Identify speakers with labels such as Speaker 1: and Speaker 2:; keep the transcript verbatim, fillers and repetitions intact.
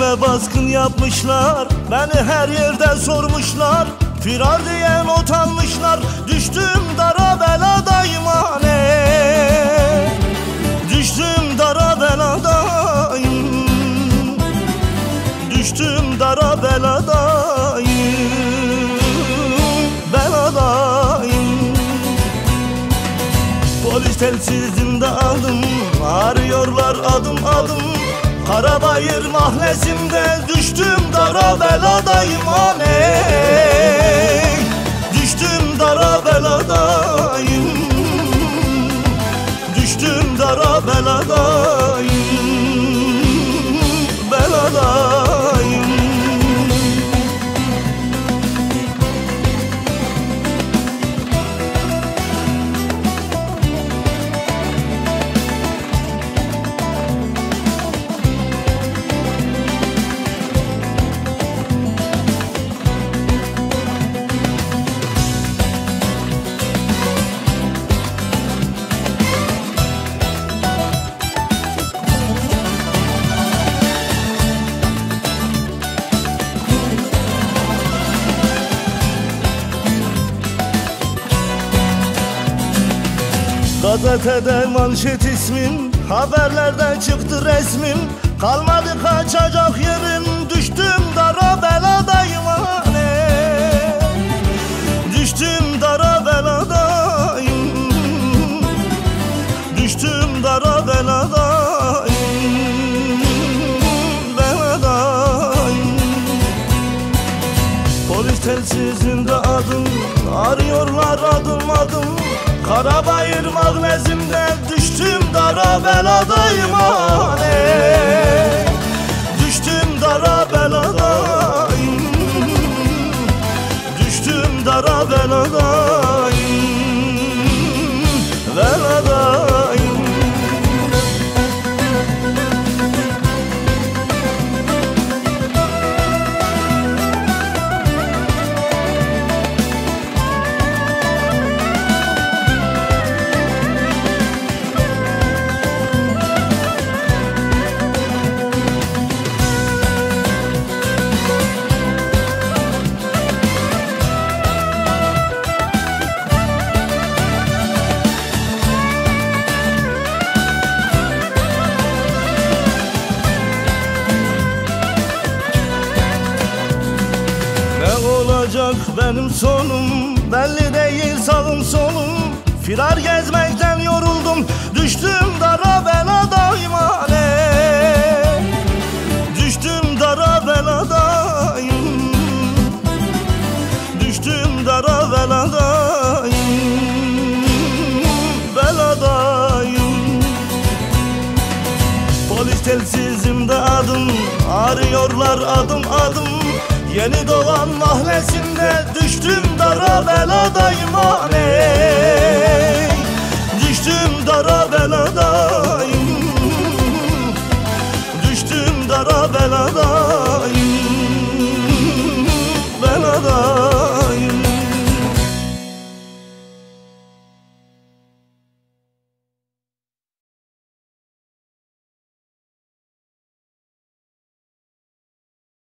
Speaker 1: Evime baskın yapmışlar, beni her yerde sormuşlar. Firar diye not almışlar, düştüm dara beladayım aney. Düştüm dara beladayım, düştüm dara beladayım, beladayım. Polis telsizinde aldım, arıyorlar adım adım. Karabayır mahallesinde düştüm dara beladayım aney. Düştüm dara beladayım, düştüm dara beladayım, beladayım. Gazetede manşet ismin, haberlerde çıktı resmin. Kalmadı kaçacak yerin, düştüm dara beladayım aney. Düştüm dara beladayım, düştüm dara beladayım, beladayım. Polis telsizinde adım, arıyorlar adım adım. Karabayır mahallesinde düştüm dara beladayım aney. Düştüm dara beladayım, düştüm dara beladayım, beladayım. Olacak benim sonum, belli değil sağım solum. Firar gezmekten yoruldum, düştüm dara beladayım aney. Düştüm dara beladayım, düştüm dara beladayım, beladayım. Polis telsizimde adım, arıyorlar adım adım. Yeni doğan mahallesinde düştüm dara beladayım aney. Düştüm dara beladayım.